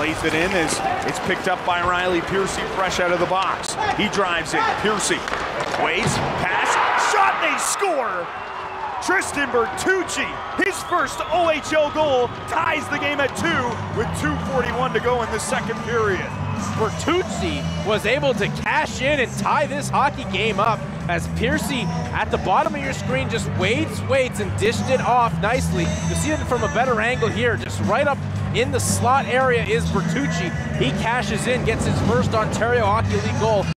Plays it in as it's picked up by Riley Piercy, fresh out of the box. He drives in. Piercy waits, pass, shot, they score! Tristan Bertucci, his first OHL goal, ties the game at 2 with 2:41 to go in the second period. Bertucci was able to cash in and tie this hockey game up as Piercy at the bottom of your screen just waits, and dished it off nicely. You see it from a better angle here, just right up in the slot area is Bertucci. He cashes in, gets his first Ontario Hockey League goal.